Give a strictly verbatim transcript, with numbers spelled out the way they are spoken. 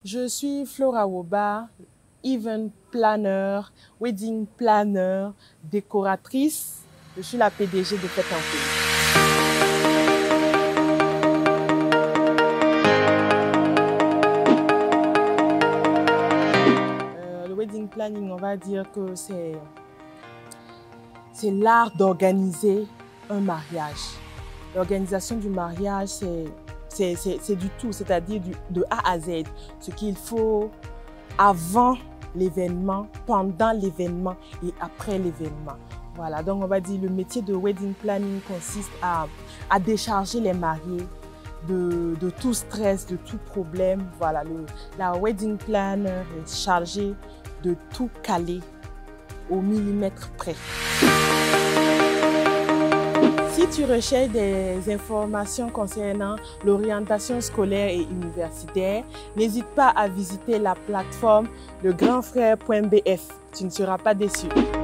Je suis Flora Woba, event planner, wedding planner, décoratrice. Je suis la P D G de Fête en Folie. Euh, le wedding planning, on va dire que c'est c'est l'art d'organiser un mariage. L'organisation du mariage, c'est c'est du tout, c'est-à-dire de A à Z. Ce qu'il faut avant l'événement, pendant l'événement et après l'événement. Voilà, donc on va dire le métier de wedding planning consiste à, à décharger les mariés de, de tout stress, de tout problème. Voilà, le, la wedding planner est chargée de tout caler au millimètre près. Si tu recherches des informations concernant l'orientation scolaire et universitaire, n'hésite pas à visiter la plateforme le grand frère point B F. Tu ne seras pas déçu.